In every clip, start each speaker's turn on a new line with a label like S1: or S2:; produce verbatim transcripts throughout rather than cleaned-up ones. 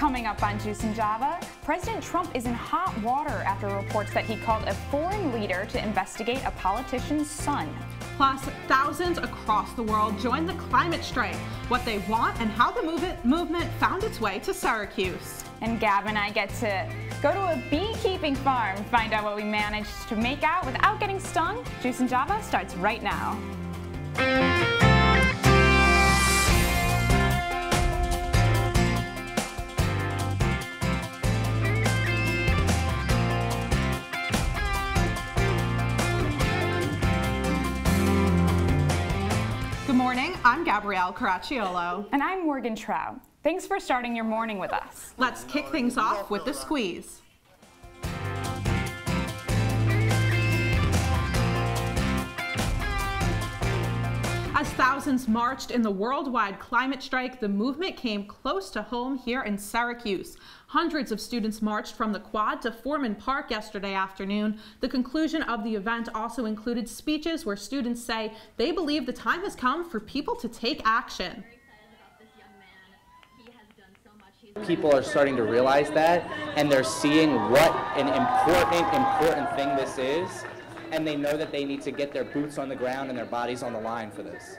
S1: Coming up on Juice and Java, President Trump is in hot water after reports that he called a foreign leader to investigate a politician's son.
S2: Plus, thousands across the world joined the climate strike, what they want and how the movement, movement found its way to Syracuse.
S1: And Gab and I get to go to a beekeeping farm, find out what we managed to make out without getting stung. Juice and Java starts right now.
S2: Good morning, I'm Gabrielle Caracciolo.
S1: And I'm Morgan Trau. Thanks for starting your morning with us.
S2: Let's kick things off with the squeeze. As thousands marched in the worldwide climate strike, the movement came close to home here in Syracuse. Hundreds of students marched from the quad to Foreman Park yesterday afternoon. The conclusion of the event also included speeches where students say they believe the time has come for people to take action.
S3: People are starting to realize that, and they're seeing what an important, important thing this is, and they know that they need to get their boots on the ground and their bodies on the line for this.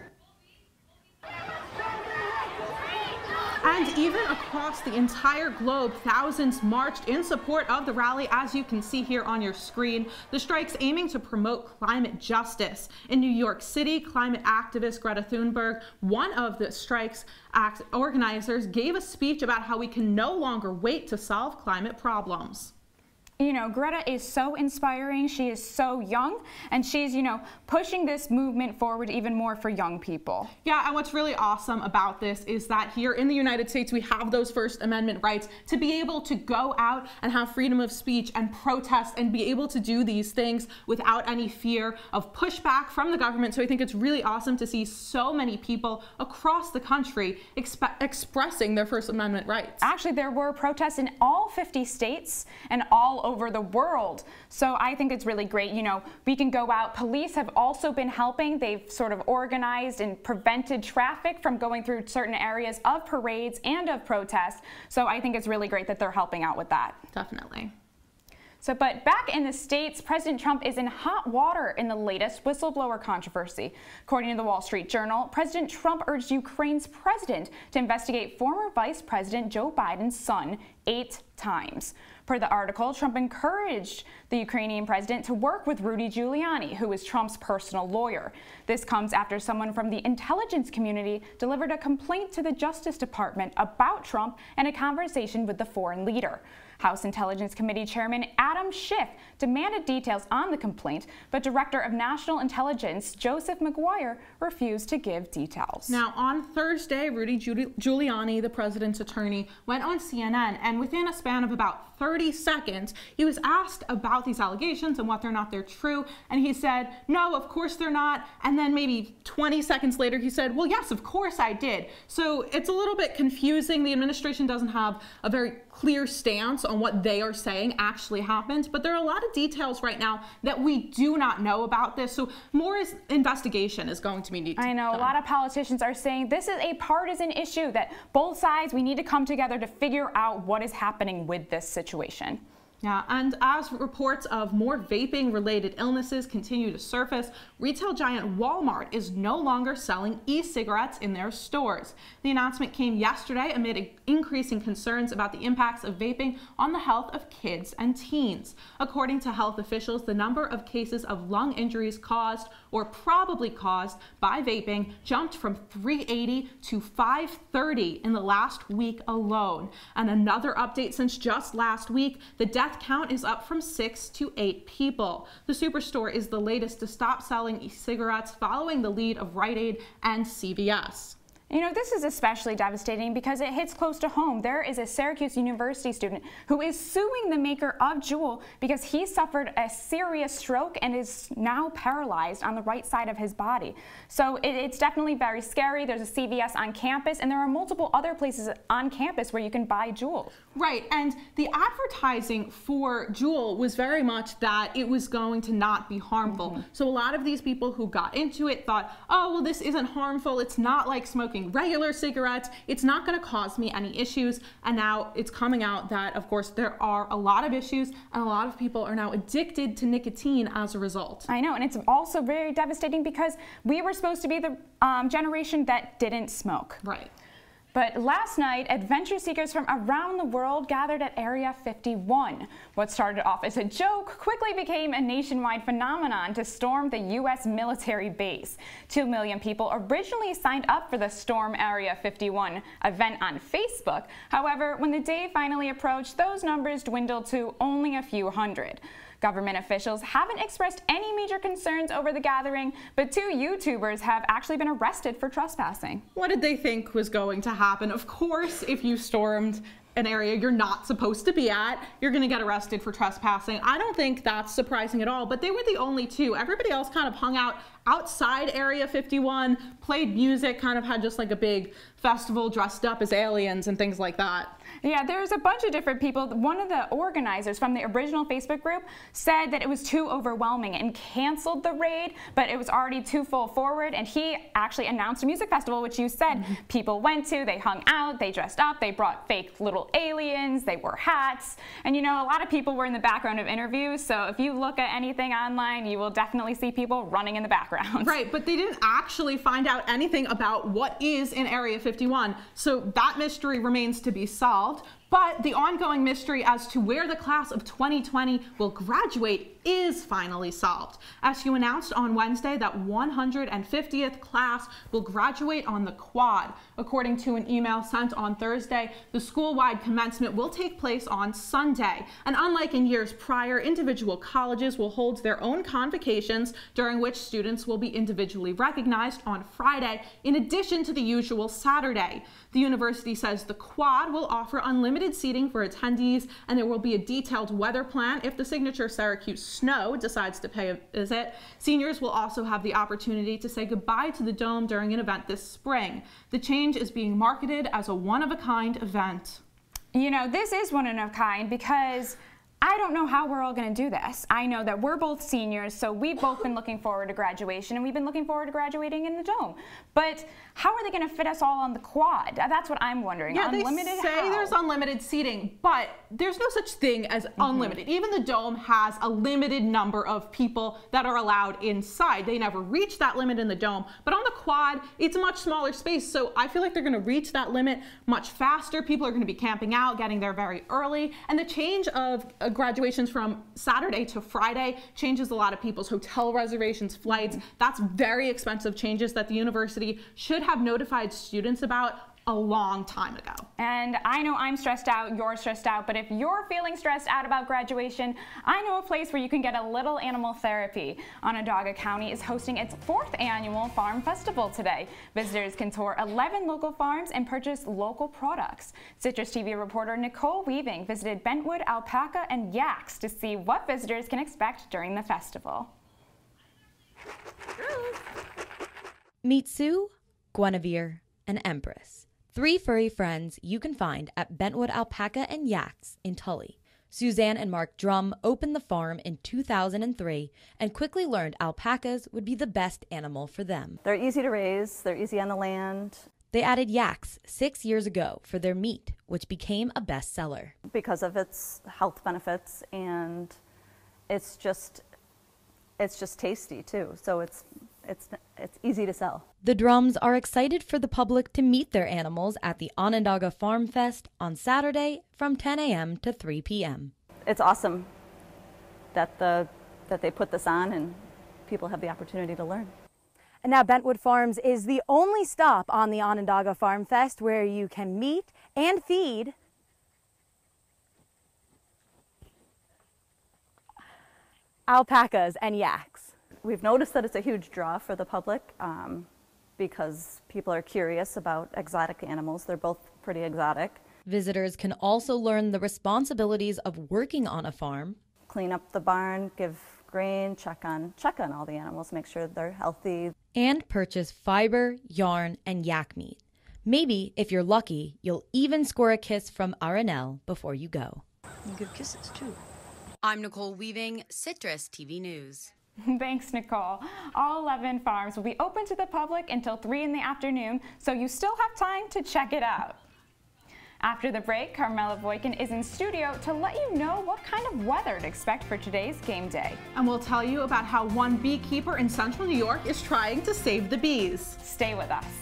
S2: And even across the entire globe, thousands marched in support of the rally, as you can see here on your screen. The strike's aiming to promote climate justice. In New York City, climate activist Greta Thunberg, one of the strike's act organizers, gave a speech about how we can no longer wait to solve climate problems.
S1: You know, Greta is so inspiring. She is so young, and she's, you know, pushing this movement forward even more for young people.
S2: Yeah, and what's really awesome about this is that here in the United States, we have those First Amendment rights to be able to go out and have freedom of speech and protest and be able to do these things without any fear of pushback from the government. So I think it's really awesome to see so many people across the country exp expressing their First Amendment rights.
S1: Actually, there were protests in all fifty states and all over the world. So I think it's really great. You know, we can go out. Police have also been helping. They've sort of organized and prevented traffic from going through certain areas of parades and of protests. So I think it's really great that they're helping out with that.
S2: Definitely.
S1: So, but back in the States, President Trump is in hot water in the latest whistleblower controversy. According to the Wall Street Journal, President Trump urged Ukraine's president to investigate former Vice President Joe Biden's son eight times. Per the article, Trump encouraged the Ukrainian president to work with Rudy Giuliani, who is Trump's personal lawyer. This comes after someone from the intelligence community delivered a complaint to the Justice Department about Trump and a conversation with the foreign leader. House Intelligence Committee Chairman Adam Schiff demanded details on the complaint, but Director of National Intelligence Joseph McGuire refused to give details.
S2: Now, on Thursday, Rudy Giuliani, the president's attorney, went on C N N, and within a span of about thirty seconds, he was asked about these allegations and whether or not they're true, and he said, no, of course they're not, and then maybe twenty seconds later, he said, well, yes, of course I did. So it's a little bit confusing. The administration doesn't have a very clear stance on what they are saying actually happened, but there are a lot of details right now that we do not know about this, so more is, investigation is going to be needed.
S1: I know,
S2: done.
S1: A lot of politicians are saying this is a partisan issue, that both sides, we need to come together to figure out what is happening with this situation.
S2: Yeah, and as reports of more vaping-related illnesses continue to surface, retail giant Walmart is no longer selling e-cigarettes in their stores. The announcement came yesterday amid increasing concerns about the impacts of vaping on the health of kids and teens. According to health officials, the number of cases of lung injuries caused or probably caused by vaping jumped from three eighty to five thirty in the last week alone. And another update since just last week, the death count is up from six to eight people. The Superstore is the latest to stop selling e-cigarettes, following the lead of Rite Aid and C V S.
S1: You know, this is especially devastating because it hits close to home. There is a Syracuse University student who is suing the maker of Juul because he suffered a serious stroke and is now paralyzed on the right side of his body. So it, it's definitely very scary. There's a C V S on campus, and there are multiple other places on campus where you can buy Juul.
S2: Right, and the advertising for Juul was very much that it was going to not be harmful. Mm-hmm. So a lot of these people who got into it thought, oh, well, this isn't harmful. It's not like smoking smoking regular cigarettes. It's not going to cause me any issues. And now it's coming out that, of course, there are a lot of issues and a lot of people are now addicted to nicotine as a result.
S1: I know, and it's also very devastating because we were supposed to be the um, generation that didn't smoke.
S2: Right.
S1: But last night, adventure seekers from around the world gathered at Area fifty-one. What started off as a joke quickly became a nationwide phenomenon to storm the U S military base. Two million people originally signed up for the Storm Area fifty-one event on Facebook. However, when the day finally approached, those numbers dwindled to only a few hundred. Government officials haven't expressed any major concerns over the gathering, but two YouTubers have actually been arrested for trespassing.
S2: What did they think was going to happen? Of course, if you stormed an area you're not supposed to be at, you're going to get arrested for trespassing. I don't think that's surprising at all, but they were the only two. Everybody else kind of hung out outside Area fifty-one, played music, kind of had just like a big festival, dressed up as aliens and things like that.
S1: Yeah, there's a bunch of different people. One of the organizers from the original Facebook group said that it was too overwhelming and canceled the raid, but it was already too full forward, and he actually announced a music festival, which you said mm-hmm. people went to, they hung out, they dressed up, they brought fake little aliens, they wore hats, and you know, a lot of people were in the background of interviews, so if you look at anything online, you will definitely see people running in the background.
S2: Right, but they didn't actually find out anything about what is in Area fifty-one, so that mystery remains to be solved. But the ongoing mystery as to where the class of twenty twenty will graduate is finally solved. S U announced on Wednesday that one hundred fiftieth class will graduate on the quad. According to an email sent on Thursday, the school-wide commencement will take place on Sunday. And unlike in years prior, individual colleges will hold their own convocations during which students will be individually recognized on Friday, in addition to the usual Saturday. The university says the quad will offer unlimited seating for attendees, and there will be a detailed weather plan if the signature Syracuse Snow decides to pay a visit. Seniors will also have the opportunity to say goodbye to the Dome during an event this spring. The change is being marketed as a one-of-a-kind event.
S1: You know, this is one-of-a-kind because I don't know how we're all going to do this. I know that we're both seniors, so we've both been looking forward to graduation, and we've been looking forward to graduating in the Dome. But how are they going to fit us all on the quad? That's what I'm wondering.
S2: Yeah,
S1: unlimited
S2: they say
S1: how?
S2: There's unlimited seating, but there's no such thing as mm-hmm. unlimited. Even the Dome has a limited number of people that are allowed inside. They never reach that limit in the Dome, but on the quad, it's a much smaller space, so I feel like they're going to reach that limit much faster. People are going to be camping out, getting there very early, and the change of uh, graduations from Saturday to Friday changes a lot of people's hotel reservations, flights. That's very expensive changes that the university should have notified students about a long time ago.
S1: And I know I'm stressed out, you're stressed out, but if you're feeling stressed out about graduation, I know a place where you can get a little animal therapy. Onondaga County is hosting its fourth annual Farm Festival today. Visitors can tour eleven local farms and purchase local products. Citrus T V reporter Nicole Weaving visited Bentwood, Alpaca, and Yaks to see what visitors can expect during the festival.
S4: Meet Sue, Guinevere, and Empress, three furry friends you can find at Bentwood Alpaca and Yaks in Tully. Suzanne and Mark Drum opened the farm in two thousand three and quickly learned alpacas would be the best animal for them.
S5: They're easy to raise, they're easy on the land.
S4: They added yaks six years ago for their meat, which became a bestseller.
S5: Because of its health benefits, and it's just, it's just tasty too, so it's It's, it's easy to sell.
S4: The Drums are excited for the public to meet their animals at the Onondaga Farm Fest on Saturday from ten a m to three p m
S5: It's awesome that, the, that they put this on and people have the opportunity to learn.
S6: And now Bentwood Farms is the only stop on the Onondaga Farm Fest where you can meet and feed alpacas and yaks.
S5: We've noticed that it's a huge draw for the public um, because people are curious about exotic animals. They're both pretty exotic.
S4: Visitors can also learn the responsibilities of working on a farm.
S5: Clean up the barn, give grain, check on, check on all the animals, make sure they're healthy.
S4: And purchase fiber, yarn, and yak meat. Maybe, if you're lucky, you'll even score a kiss from Aranel before you go.
S7: You give kisses, too.
S8: I'm Nicole Weaving, Citrus T V News.
S1: Thanks, Nicole. All eleven farms will be open to the public until three in the afternoon, so you still have time to check it out. After the break, Carmella Boykin is in studio to let you know what kind of weather to expect for today's game day.
S2: And we'll tell you about how one beekeeper in central New York is trying to save the bees.
S1: Stay with us.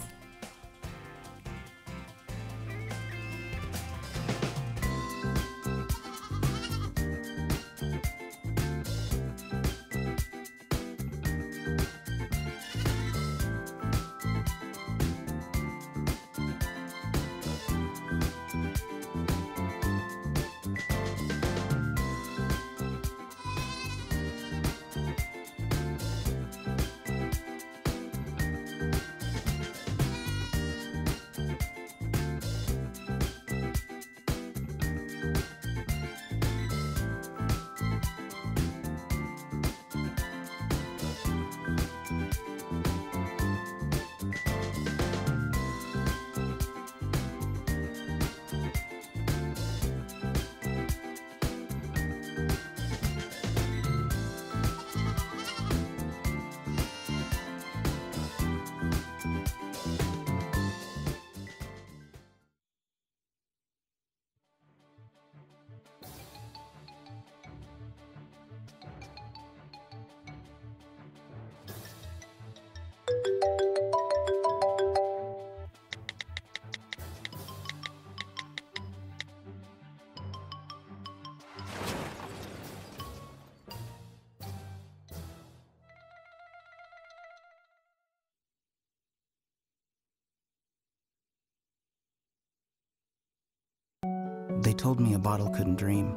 S7: They told me a bottle couldn't dream.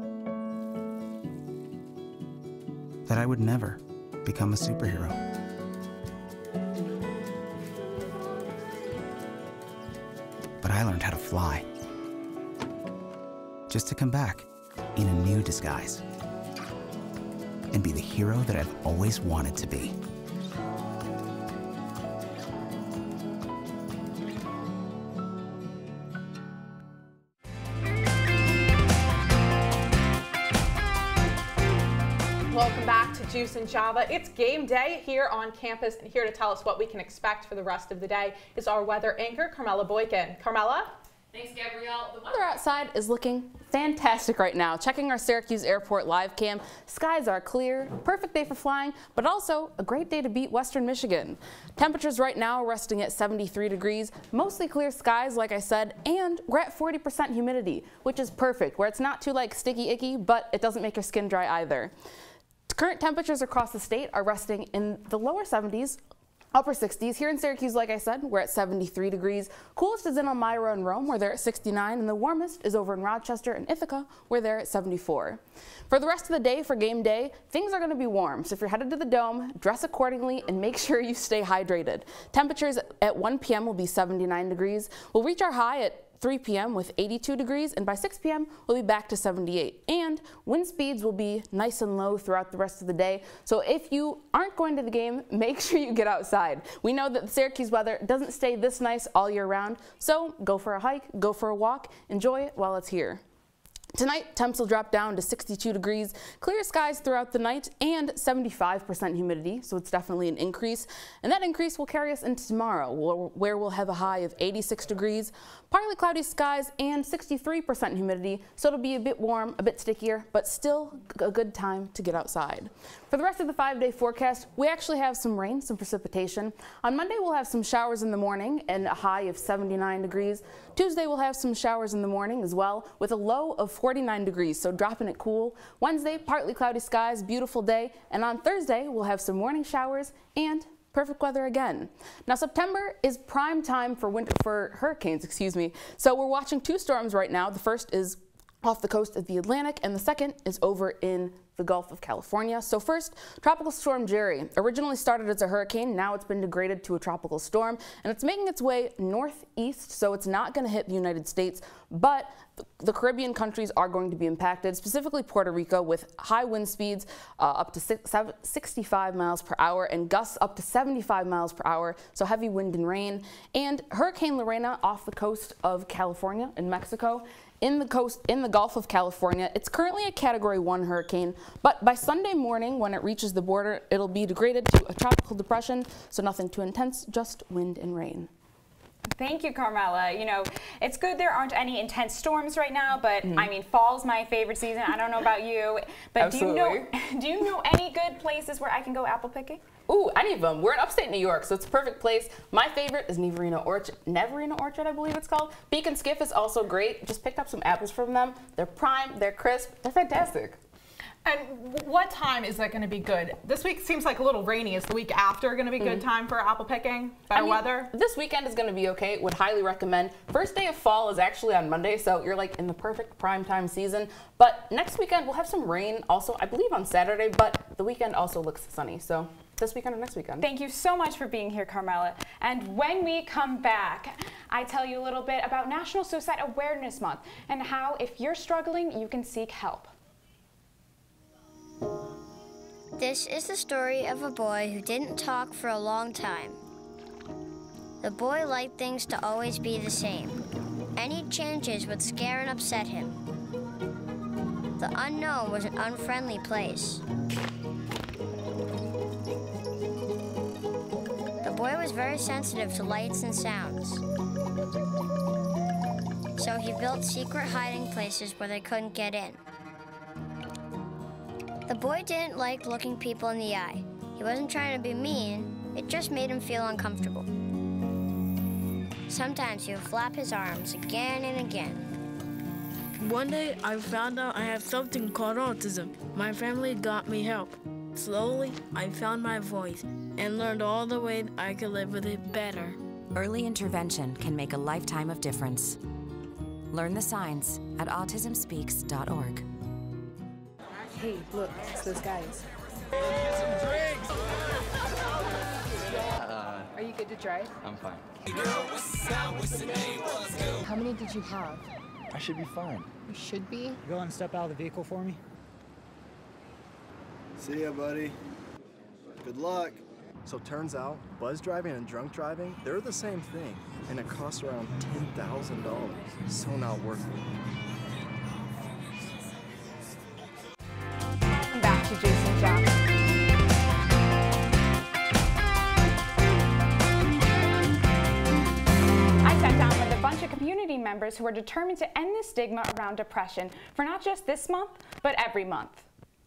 S7: That I would never become a superhero. But I learned how to fly. Just to come back in a new disguise. And be the hero that I've always wanted to be.
S2: Welcome back to Juice and Java. It's game day here on campus, and here to tell us what we can expect for the rest of the day is our weather anchor, Carmella Boykin. Carmella?
S8: Thanks, Gabrielle. The weather outside is looking fantastic right now. Checking our Syracuse Airport live cam, skies are clear, perfect day for flying, but also a great day to beat Western Michigan. Temperatures right now are resting at seventy-three degrees, mostly clear skies, like I said, and we're at forty percent humidity, which is perfect, where it's not too like sticky icky, but it doesn't make your skin dry either. Current temperatures across the state are resting in the lower seventies, upper sixties. Here in Syracuse, like I said, we're at seventy-three degrees. Coolest is in Elmira and Rome, where they're at sixty-nine, and the warmest is over in Rochester and Ithaca, where they're at seventy-four. For the rest of the day, for game day, things are going to be warm. So if you're headed to the Dome, dress accordingly and make sure you stay hydrated. Temperatures at one p m will be seventy-nine degrees. We'll reach our high at three p m with eighty-two degrees, and by six p m we'll be back to seventy-eight. And wind speeds will be nice and low throughout the rest of the day. So if you aren't going to the game, make sure you get outside. We know that the Syracuse weather doesn't stay this nice all year round, so go for a hike, go for a walk, enjoy it while it's here. Tonight, temps will drop down to sixty-two degrees, clear skies throughout the night, and seventy-five percent humidity, so it's definitely an increase. And that increase will carry us into tomorrow, where we'll have a high of eighty-six degrees, partly cloudy skies, and sixty-three percent humidity, so it'll be a bit warm, a bit stickier, but still a good time to get outside. For the rest of the five-day forecast, we actually have some rain, some precipitation. On Monday, we'll have some showers in the morning and a high of seventy-nine degrees. Tuesday, we'll have some showers in the morning as well, with a low of forty-nine degrees, so dropping it cool. Wednesday, partly cloudy skies, beautiful day. And on Thursday, we'll have some morning showers and perfect weather again. Now, September is prime time for winter, for hurricanes, excuse me. So we're watching two storms right now. The first is off the coast of the Atlantic, and the second is over in the Gulf of California. So first, Tropical Storm Jerry. Originally started as a hurricane, now it's been degraded to a tropical storm, and it's making its way northeast, so it's not going to hit the United States, but the Caribbean countries are going to be impacted, specifically Puerto Rico, with high wind speeds uh, up to sixty-five miles per hour and gusts up to seventy-five miles per hour, so heavy wind and rain. And Hurricane Lorena off the coast of California and Mexico. In the coast, in the Gulf of California, it's currently a Category one hurricane, But by Sunday morning, when it reaches the border, it'll be degraded to a tropical depression, so nothing too intense, just wind and rain.
S1: Thank you, Carmella. You know, it's good there aren't any intense storms right now, but
S8: Mm-hmm.
S1: I mean, fall's my favorite season. I don't know about you, but
S8: Absolutely.
S1: do you know do you know any good places where I can go apple picking?
S8: Ooh, any of them. We're in upstate New York, so it's a perfect place. My favorite is Neverina Orchard, Neverina Orchard, I believe it's called. Beacon Skiff is also great. Just picked up some apples from them. They're prime, they're crisp, they're fantastic.
S2: And what time is that going to be good? This week seems like a little rainy. Is the week after going to be good
S8: Mm-hmm.
S2: time for apple picking? Better
S8: I mean,
S2: weather?
S8: This weekend is going to be okay. Would highly recommend. First day of fall is actually on Monday, so you're like in the perfect prime time season. But next weekend we'll have some rain also, I believe on Saturday, but the weekend also looks sunny. So this weekend or next weekend.
S1: Thank you so much for being here, Carmella. And when we come back, I tell you a little bit about National Suicide Awareness Month and how if you're struggling, you can seek help.
S9: This is the story of a boy who didn't talk for a long time. The boy liked things to always be the same. Any changes would scare and upset him. The unknown was an unfriendly place. The boy was very sensitive to lights and sounds. So he built secret hiding places where they couldn't get in. The boy didn't like looking people in the eye. He wasn't trying to be mean, it just made him feel uncomfortable. Sometimes he would flap his arms again and again.
S10: One day, I found out I have something called autism. My family got me help. Slowly, I found my voice and learned all the ways I could live with it better.
S11: Early intervention can make a lifetime of difference. Learn the signs at autism speaks dot org.
S12: Hey, look, it's those guys.
S13: Uh,
S12: Are you good to drive?
S13: I'm fine.
S12: How many did you have?
S13: I should be fine.
S12: You should be.
S14: Go and step out of the vehicle for me.
S15: See ya, buddy. Good luck. So turns out, buzz driving and drunk driving, they're the same thing, and it costs around ten thousand dollars. So not worth it.
S1: Back to Jason Jackson. I sat down with a bunch of community members who are determined to end the stigma around depression for not just this month, but every month.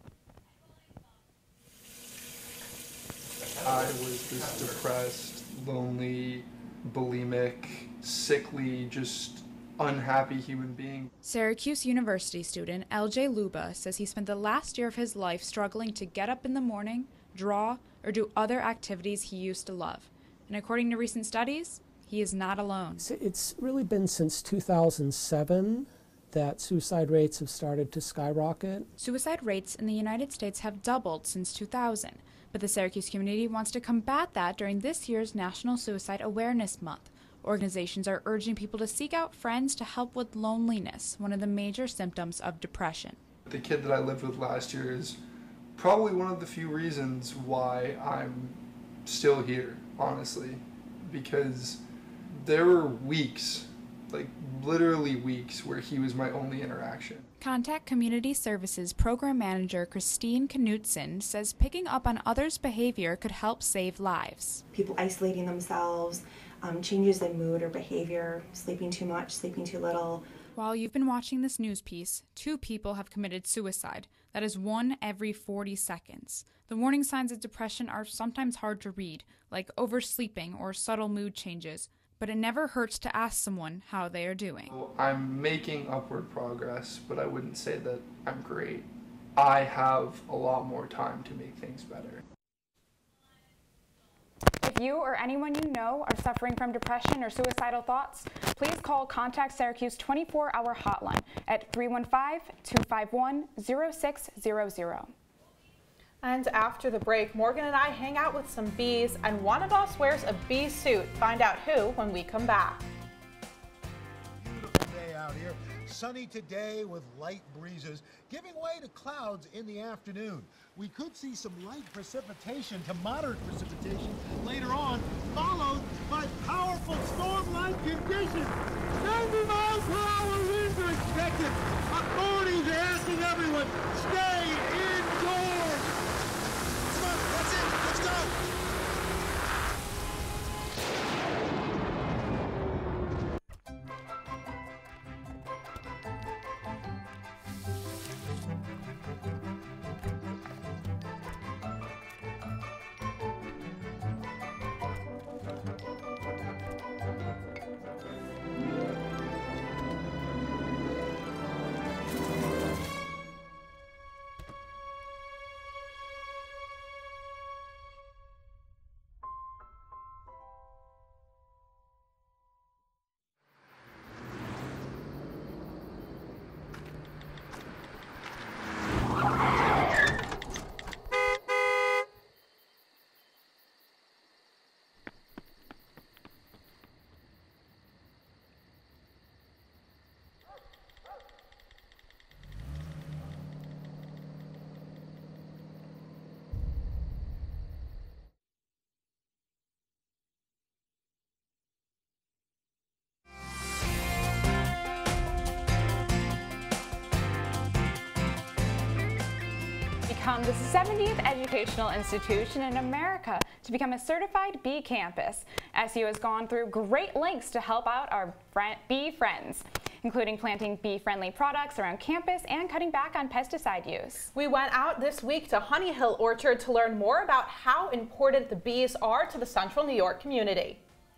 S16: I was this depressed, lonely, bulimic, sickly, just unhappy human being.
S17: Syracuse University student L J Luba says he spent the last year of his life struggling to get up in the morning, draw, or do other activities he used to love. And according to recent studies, he is not alone.
S18: It's really been since two thousand seven that suicide rates have started to skyrocket.
S17: Suicide rates in the United States have doubled since two thousand, but the Syracuse community wants to combat that during this year's National Suicide Awareness Month. Organizations are urging people to seek out friends to help with loneliness, one of the major symptoms of depression.
S16: The kid that I lived with last year is probably one of the few reasons why I'm still here, honestly, because there were weeks, like literally weeks, where he was my only interaction.
S17: Contact Community Services Program Manager Christine Knutson says picking up on others' behavior could help save lives.
S19: People isolating themselves, um, changes in mood or behavior, sleeping too much, sleeping too little.
S17: While you've been watching this news piece, two people have committed suicide. That is one every forty seconds. The warning signs of depression are sometimes hard to read, like oversleeping or subtle mood changes, but it never hurts to ask someone how they are doing.
S16: I'm making upward progress, but I wouldn't say that I'm great. I have a lot more time to make things better.
S1: If you or anyone you know are suffering from depression or suicidal thoughts, please call Contact Syracuse twenty-four hour hotline at three one five, two five one, zero six zero zero.
S2: And after the break, Morgan and I hang out with some bees, and one of us wears a bee suit. Find out who when we come back.
S20: Beautiful day out here. Sunny today with light breezes, giving way to clouds in the afternoon. We could see some light precipitation to moderate precipitation later on, followed by powerful storm-like conditions. ninety miles per hour winds are expected. Authorities are asking everyone, stay in
S1: become the seventieth educational institution in America to become a certified bee campus. S U has gone through great lengths to help out our bee friends, including planting bee-friendly products around campus and cutting back on pesticide use.
S2: We went out this week to Honey Hill Orchard to learn more about how important the bees are to the Central New York community.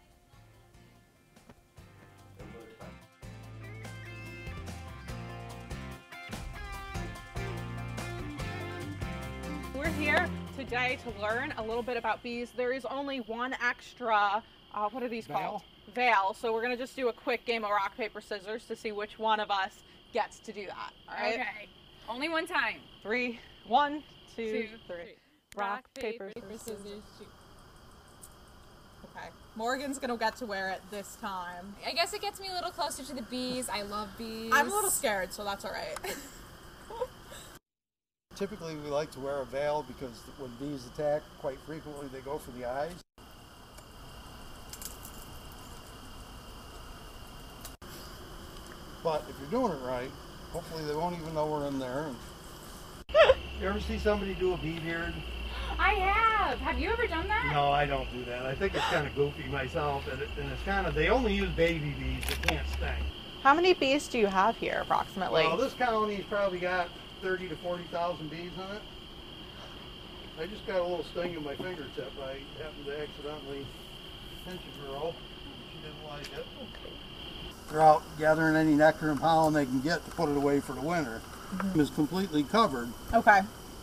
S2: We're here today to learn a little bit about bees. There is only one extra, uh, what are these
S14: Veil?
S2: called? Veil. So we're gonna just do a quick game of rock, paper, scissors to see which one of us gets to do that. All right?
S1: Okay. Only one time.
S2: Three, one, two,
S1: Two,
S2: three.
S1: three.
S2: Rock, paper,
S1: paper,
S2: scissors, shoot. Okay. Morgan's gonna get to wear it this time.
S17: I guess it gets me a little closer to the bees. I love bees.
S2: I'm a little scared, so that's all right.
S13: Typically, we like to wear a veil because when bees attack, quite frequently they go for the eyes. But if you're doing it right, hopefully they won't even know we're in there. You ever see somebody do a bee beard?
S1: I have. Have you ever done that?
S13: No, I don't do that. I think it's kind of goofy myself, and, it, and it's kind of, they only use baby bees that can't sting.
S2: How many bees do you have here, approximately?
S13: Well, this colony's probably got thirty to forty thousand bees on it. I just got a little sting in my fingertip. I happened to accidentally pinch a girl. She didn't like it. Okay. They're out gathering any nectar and pollen they can get to put it away for the winter. Mm-hmm. It's completely covered.
S2: Okay.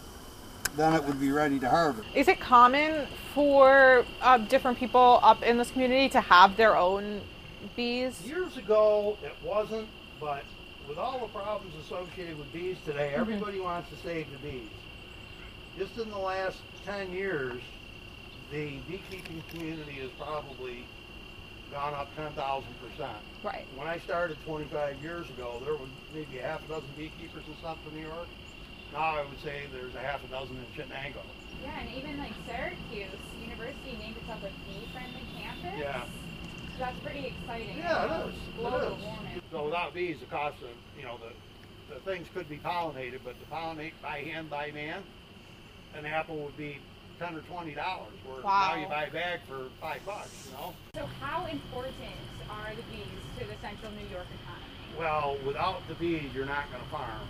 S13: Then it would be ready to harvest.
S2: Is it common for uh, different people up in this community to have their own bees?
S13: Years ago, it wasn't, but with all the problems associated with bees today,
S2: Mm-hmm.
S13: everybody wants to save the bees. Just in the last ten years, the beekeeping community has probably gone up ten thousand percent.
S2: Right.
S13: When I started twenty-five years ago, there was maybe a half a dozen beekeepers in Central New York. Now I would say there's a half a dozen in Chinango.
S1: Yeah, and even like Syracuse University named itself a bee-friendly campus.
S13: Yeah.
S1: So that's pretty exciting.
S13: Yeah, it is.
S1: Global
S13: It is.
S1: warming.
S13: So without bees, the cost of, you know, the, the things could be pollinated, but to pollinate by hand, by man, an apple would be ten or twenty dollars. Where
S2: Wow.
S13: now you buy a bag for five bucks, you know?
S1: So how important are the bees to the Central New York economy?
S13: Well, without the bees, you're not going to farm.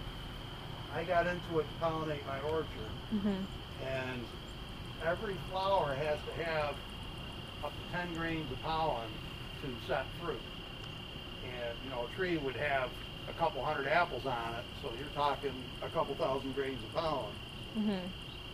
S13: I got into it to pollinate my orchard,
S2: Mm-hmm.
S13: and every flower has to have up to ten grains of pollen to set fruit. And, you know, a tree would have a couple hundred apples on it, so you're talking a couple thousand grains of pollen.
S2: Mm-hmm.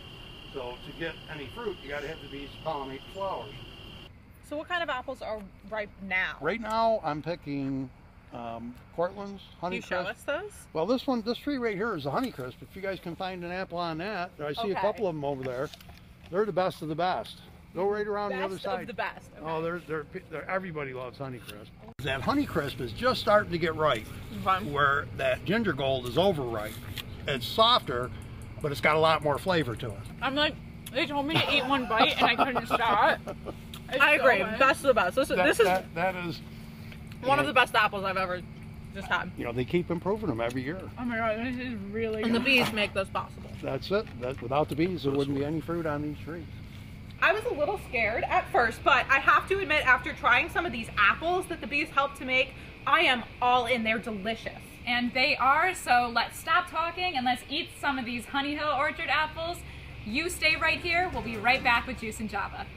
S13: So to get any fruit, you got to have the bees pollinate the flowers.
S2: So what kind of apples are ripe now?
S13: Right now, I'm picking um, Cortland's,
S2: Can you
S13: Honeycrisp.
S2: show us those?
S13: Well, this one, this tree right here is a Honeycrisp. If you guys can find an apple on that, I see
S2: Okay.
S13: a couple of them over there. They're the best of the best. Go right around the other
S2: Best
S13: side.
S2: of the best. Okay.
S13: Oh, they're, they're, they're, everybody loves Honeycrisp. That Honeycrisp is just starting to get ripe,
S2: Fun.
S13: where that Ginger Gold is overripe. It's softer, but it's got a lot more flavor to it.
S17: I'm like, they told me to eat one bite and I couldn't stop. It's
S2: I agree.
S17: so good.
S2: Best of the best. This, is-
S13: That,
S2: this is
S13: that, that is,
S2: one of the best apples I've ever just had.
S13: you know, they keep improving them every year.
S17: Oh my god, this is really
S2: And the
S17: good.
S2: bees make those possible.
S13: That's it. That, without the bees, there wouldn't be any fruit on these trees.
S2: I was a little scared at first, but I have to admit, after trying some of these apples that the bees help to make, I am all in. They're delicious.
S1: And they are, so let's stop talking and let's eat some of these Honey Hill Orchard apples. You stay right here. We'll be right back with Juice and Java.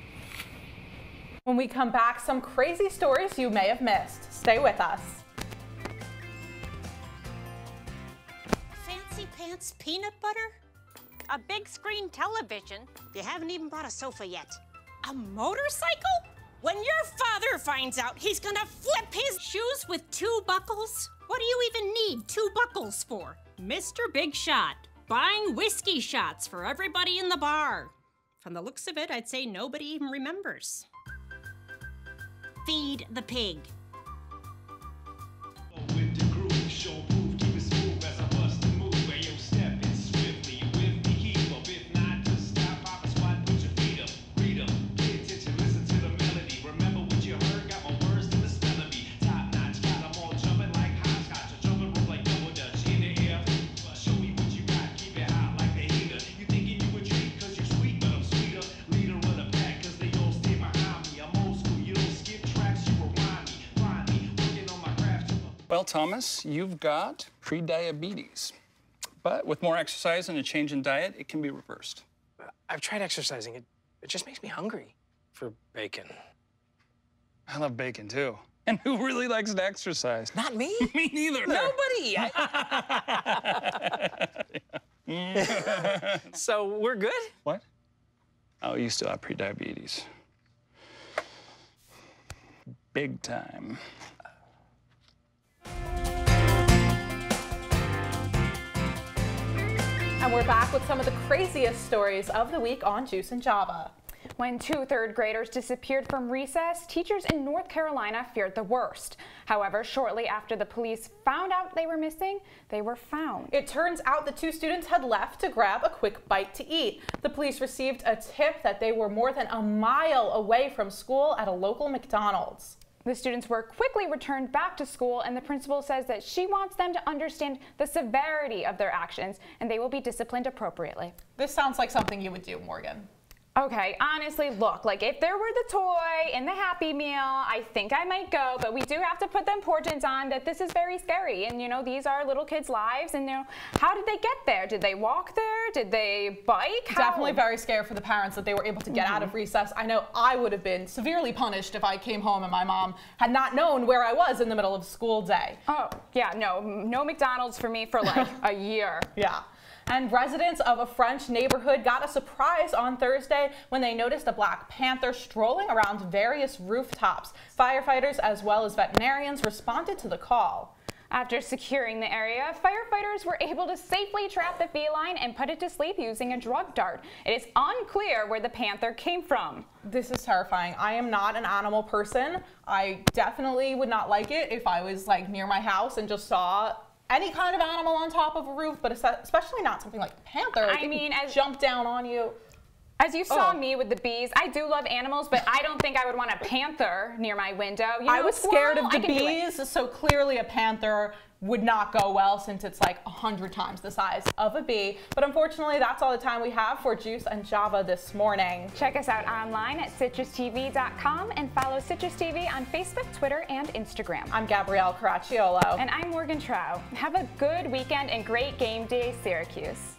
S2: When we come back, some crazy stories you may have missed. Stay with us.
S21: Fancy pants peanut butter? A big screen television? You haven't even bought a sofa yet. A motorcycle? When your father finds out, he's gonna flip his shoes with two buckles? What do you even need two buckles for? Mister Big Shot, buying whiskey shots for everybody in the bar. From the looks of it, I'd say nobody even remembers. Feed the pig.
S3: Well, Thomas, you've got pre-diabetes. But with more exercise and a change in diet, it can be reversed.
S22: I've tried exercising. It, it just makes me hungry for bacon.
S3: I love bacon, too. And who really likes to exercise?
S22: Not me.
S3: Me neither.
S22: Nobody. I... So we're good?
S3: What? Oh, you still have pre-diabetes. Big time.
S2: And we're back with some of the craziest stories of the week on Juice and Java.
S1: When two third graders disappeared from recess, teachers in North Carolina feared the worst. However, shortly after the police found out they were missing, they were found.
S2: It turns out the two students had left to grab a quick bite to eat. The police received a tip that they were more than a mile away from school at a local McDonald's.
S1: The students were quickly returned back to school, and the principal says that she wants them to understand the severity of their actions, and they will be disciplined appropriately.
S2: This sounds like something you would do, Morgan.
S1: Okay, honestly, look, like if there were the toy and the Happy Meal, I think I might go, but we do have to put the importance on that this is very scary. And, you know, these are little kids' lives, and, you know, how did they get there? Did they walk there? Did they bike? How?
S2: Definitely very scared for the parents that they were able to get mm-hmm. out of recess. I know I would have been severely punished if I came home and my mom had not known where I was in the middle of school day.
S1: Oh, yeah, no, no McDonald's for me for like a year.
S2: Yeah. And residents of a French neighborhood got a surprise on Thursday when they noticed a black panther strolling around various rooftops. Firefighters as well as veterinarians responded to the call.
S1: After securing the area, firefighters were able to safely trap the feline and put it to sleep using a drug dart. It is unclear where the panther came from.
S2: This is terrifying. I am not an animal person. I definitely would not like it if I was like near my house and just saw any kind of animal on top of a roof, but especially not something like a panther. Like
S1: I mean, as
S2: jump down on you.
S1: As you saw
S2: oh.
S1: me with the bees, I do love animals, but I don't think I would want a panther near my window. You know,
S2: I was scared
S1: squirrel,
S2: of the bees, so clearly a panther would not go well since it's like a hundred times the size of a bee. But unfortunately, that's all the time we have for Juice and Java this morning.
S1: Check us out online at citrus T V dot com and follow Citrus T V on Facebook, Twitter, and Instagram.
S2: I'm Gabrielle Caracciolo.
S1: And I'm Morgan Trau. Have a good weekend and great game day, Syracuse.